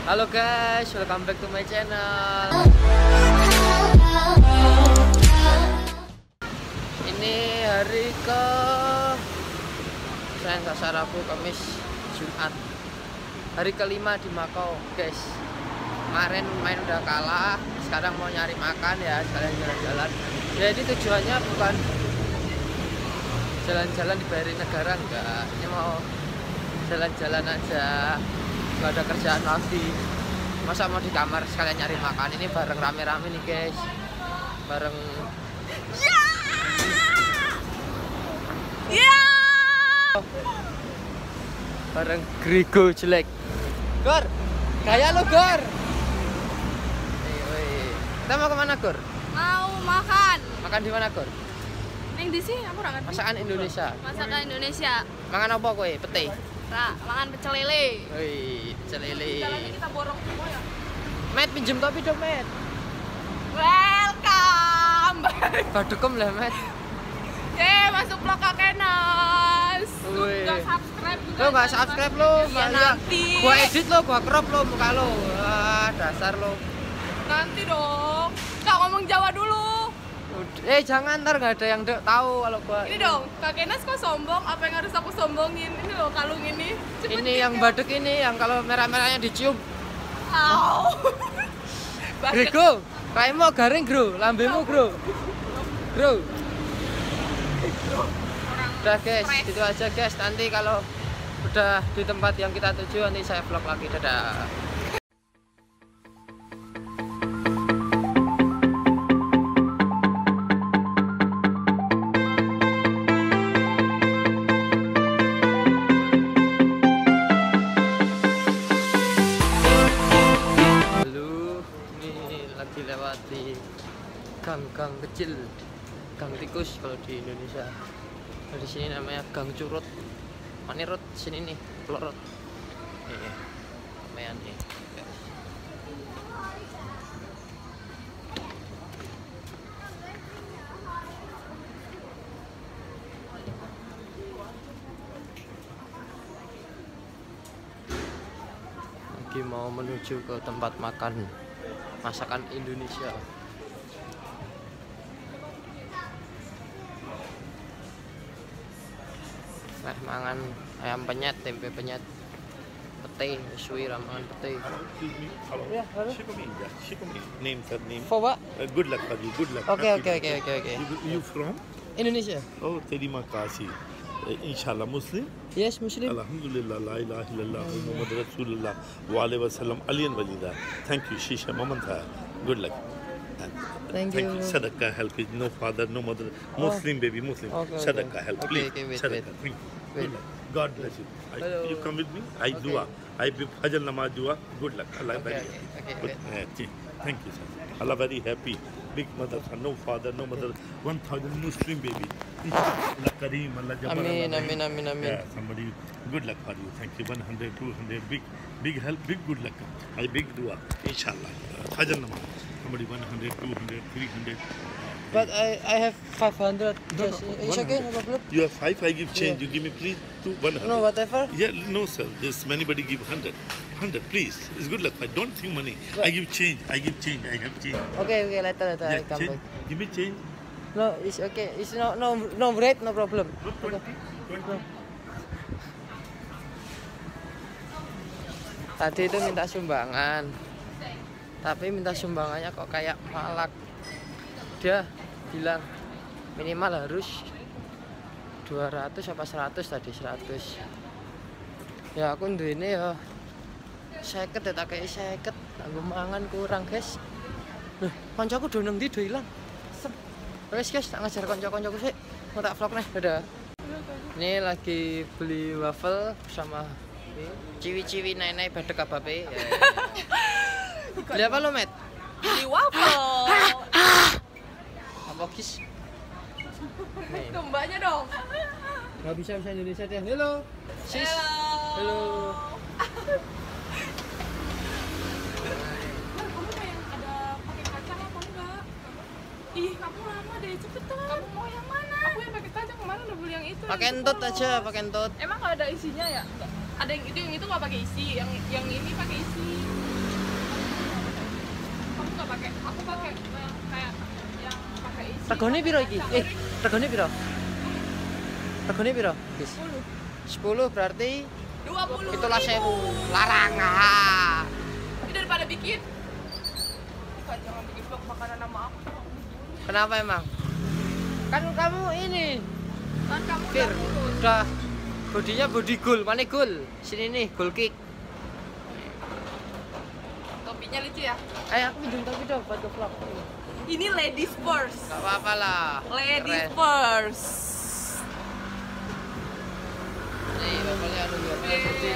Halo guys, welcome back to my channel. Ini hari ke Selasa, Rabu, Kamis, Jumat. Hari kelima di Makau, guys. Kemarin main udah kalah, sekarang mau nyari makan ya, sekalian jalan-jalan. Jadi tujuannya bukan jalan-jalan dibayarin negara, enggak. Ini mau jalan-jalan aja, nggak ada kerjaan lagi. Masa mau di kamar sekalian nyari makan. Ini bareng rame-rame nih guys, bareng bareng Grigo jelek. Gor, kayak lo Gor. Kita mau kemana Gor? Mau makan. Makan di mana Gor? Neng di sini aku ngerti. Masakan Indonesia. Masakan Indonesia. Makan apa kowe? Pete. Makan pecel lele. Wih, pecel lele. Kita borong semua ya. Met, pinjem topi dong, Met. Welcome. Badukem lah, Met. Masuk vlog Kakenas. Enggak subscribe juga. Lo nggak subscribe lo, ya, nanti. Gua edit lo, gua crop lo muka lo. Wah, dasar lo. Nanti dong. Kak ngomong Jawa dulu. Jangan, ntar nggak ada yang tahu kalau gua. Ini dong, Kakenas kok sombong? Apa yang harus aku sombongin? Ini loh kalung ini. Cepet ini yang badek ini, yang kalau merah-merahnya dicium. Au. Grigo, kaimu garing bro, lambemu bro. Bro. Udah guys, itu aja guys. Nanti kalau udah di tempat yang kita tuju nanti saya vlog lagi. Dadah. Lewati gang-gang kecil, gang tikus kalau di Indonesia. Di sini namanya gang curut, manirut sini nih, pelorot. Nih, lumayan nih. Lagi mau menuju ke tempat makan masakan Indonesia. Nah, mangan ayam penyet, tempe penyet, pete, suwi ramangan pete. Yeah, name, sir, name. For what? Good luck for you, good luck. Okay. You from? Indonesia. Oh, Teri Makasi. Inshallah, Muslim? Yes, Muslim. Alhamdulillah, la ilaha illallah, Muhammad Rasulullah, wa alayhi wa sallam, aliyan walida. Thank you, Shisha Mamantha. Good luck. Thank you. Sadaqah help is no father, no mother. Muslim baby, Muslim. Okay. Sadaqah help, please. Wait. Sadaqah, please. Wait. Good luck. God bless you. Hello. You come with me. I Okay. dua. I be Fajr namaz dua. Good luck. Allah Okay, very okay, happy. Thank you, sir. Allah very happy. Big mother, no father, no mother. 1,000 Muslim baby. Allah Kareem, Allah Jabbar. Amin. Yeah, somebody. Good luck for you. Thank you. 100, 200. Big help. Big good luck. I big dua. Inshallah. Fajr namaz. Somebody 100, 200, 300. But I have 500. No, Just, no, it's okay, no 100. problem. You have 5, I give change. Yeah. You give me please 100. No, whatever. Yeah, no sir. Just anybody give 100. 100, please. It's good luck. I don't think money. I give change. I have change. Okay, later I Yeah, come change. back. Give me change. No, it's okay. It's no rate, no problem. Not 20. 20. Tadi itu minta sumbangan, tapi minta sumbangannya kok kayak malak. Dia bilang minimal harus 200 apa 100 tadi, 100. Ya aku ini ya 50 ya, tak kayak 50. Aku mangan kurang guys. Loh, koncoku do nang ndi do ilang. Wes guys, tak ngajar konco-koncoku sih. Mau tak vlog nih, dadah. Ini lagi beli waffle sama ciwi-ciwi naik-naik badek abape. Beli apa lo, Met? Beli waffle. Apa kis? Nih. Dombanya dong. Gak bisa Indonesia deh. Halo. Sis. Halo. Kamu mau yang ada pakai kacang apa enggak? Ih, kamu lama deh, cepetan. Kamu mau yang mana? Aku yang pakai kacang, kemarin udah beli yang itu. Pakai entut aja, pakai entut. Emang kalau ada isinya ya? Ada yang itu nggak pakai isi, yang ini pakai isi. Regane piro iki? Regane piro? Regane piro? Guys. 10 berarti 20. 17.000. Larang. Ah. Ini daripada bikin. Kak, jangan bikin vlog makanan nama aku. Kenapa emang? Kan kamu ini Kan kamu Fir, udah kurus. udah bodinya body goal. Mana goal? Sini nih, goal kick. Topinya lucu ya. Aku pinjam topi dong buat ke vlog. Ini ladies first. Gak apa-apa lah. Ladies Keren. first. Nih, bapaknya ada juga putih.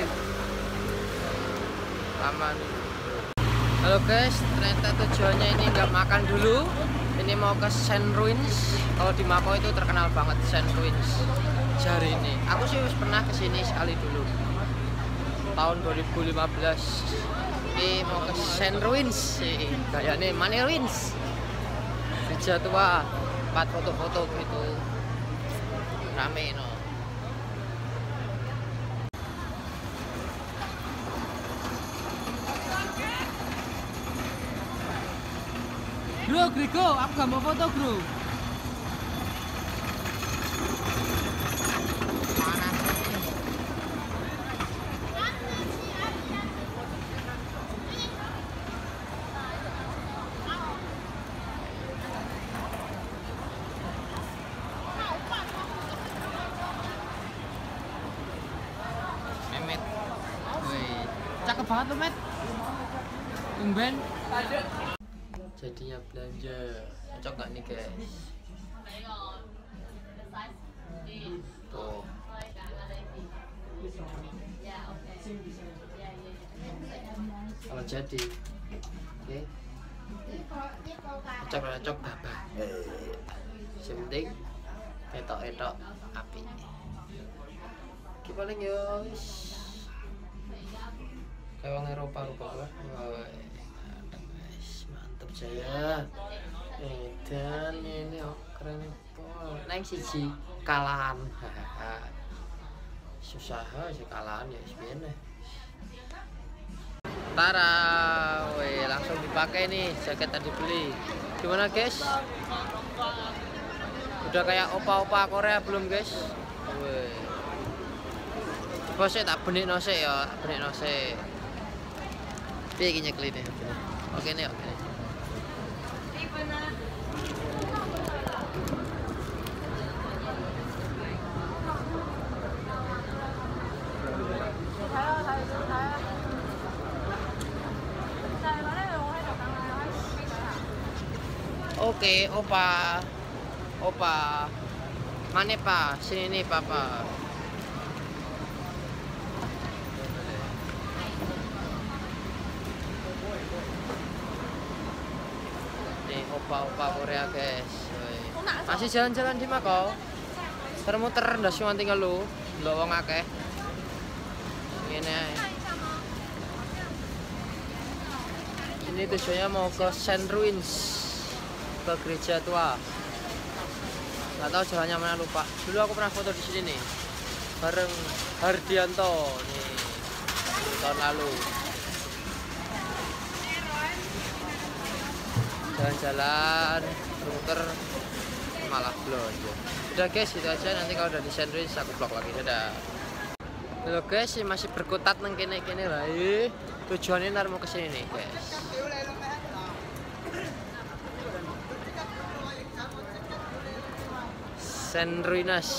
Aman. Halo guys, ternyata tujuannya ini nggak makan dulu. Ini mau ke Saint Ruins. Kalau di Makau itu terkenal banget Saint Ruins. Jari ini. Aku sih pernah kesini sekali dulu. Tahun 2015. Ini mau ke Saint Ruins sih. Kayaknya Money Ruins. Gereja tua. 4 foto-foto gitu. Rame no. Bro, Grego, aku gak mau foto, bro. Memet. Wih, cakep banget lo, Met. Tumben. Jadinya belanja. Cocok gak nih, guys? Tuh. Kalau jadi, oke. Cocok apa? Yang penting etok api. Ki paling yo kayak orang Eropa lah. Mantap saya. Dan ini keren pol. Neng siji kalahan. Susah sih kalahan ya sebenarnya. Tara, weh langsung dipakai nih jaket tadi beli. Gimana guys? Udah kayak opa-opa Korea belum guys? Weh. Bosnya tak benik nose ya, benik nose. Piye iki nyekline? Oke nih, oke. Oke, opa, mana pak? Sini nih papa. Nih opa Korea guys. Masih jalan-jalan di Makau. Termuter ndas cuma tinggal lu, ndelok wong akeh. Ini ae. Ini tujuannya mau ke Saint Ruins, ke gereja tua. Nggak tahu jalannya mana, lupa. Dulu aku pernah foto di sini nih, bareng Hardianto nih tahun lalu. Jalan-jalan, muter, malah belanja. Udah guys, itu aja. Nanti kalau udah di Saint Ruins aku vlog lagi. Dadah. Halo guys, masih berkutat nang kene-kene wae. Tujuannya ntar mau kesini nih guys. Saint Ruins.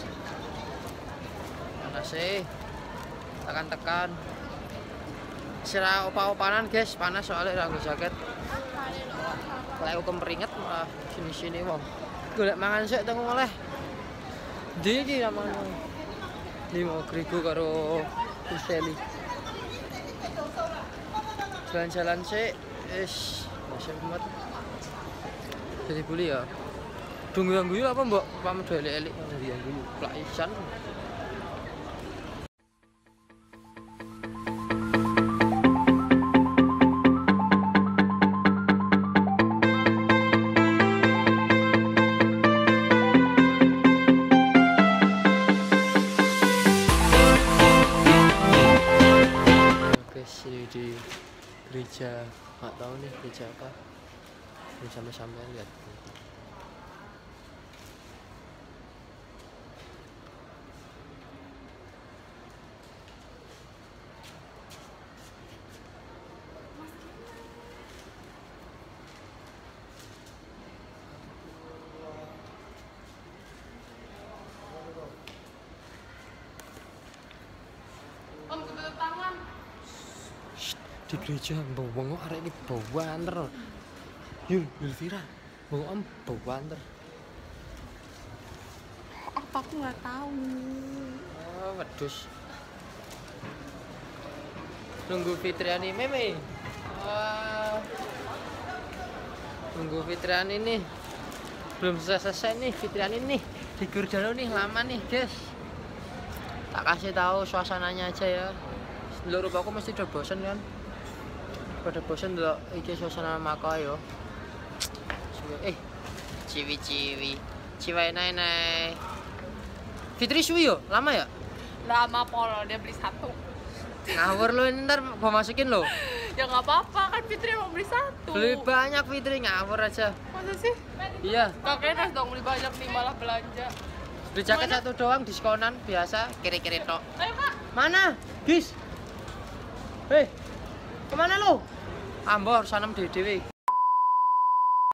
Mana sih? Tekan-tekan. Sira opa-opanan guys, panas soalnya nganggo jaket. Kayak aku kemeringet malah sini-sini wong. Golek mangan sik teng oleh. Ndi iki namanya? Ini mau Grego karo Useli. Jalan-jalan sik, masih amat. Jadi buli ya. Dung yang guyu apa mbok? Apa medho elek-elek yang guyu. Plak isan. Ini di gereja, nggak tahu nih gereja apa. Ini sampai lihat. di gereja bawang arek iki bawanter. Yulvira, bawang bawanter. Apa aku nggak tahu. Oh, wedhus. Nunggu Fitriani meme. Wah. Nunggu Fitriani nih. Belum selesai nih Fitriani nih. Di Gurdalo nih lama nih, guys. Tak kasih tahu suasananya aja ya. Lho aku mesti udah bosen kan. Pada bosen dulu iki suasana Mako yo. Ciwi-ciwi. Ciwai nai. Fitri suwi yo, lama ya? Lama polo dia beli satu. Ngawur lu ini ntar gua masukin lo. Ya nggak apa-apa kan Fitri mau beli satu. Beli banyak Fitri, ngawur aja. Masa sih? Iya. Gak enak dong beli banyak nih malah belanja. Beli jaket satu doang diskonan biasa, kiri-kiri tok. Ayo kak. Mana? Gis. Hei. Kemana lu? Ambo harus tanam dewe.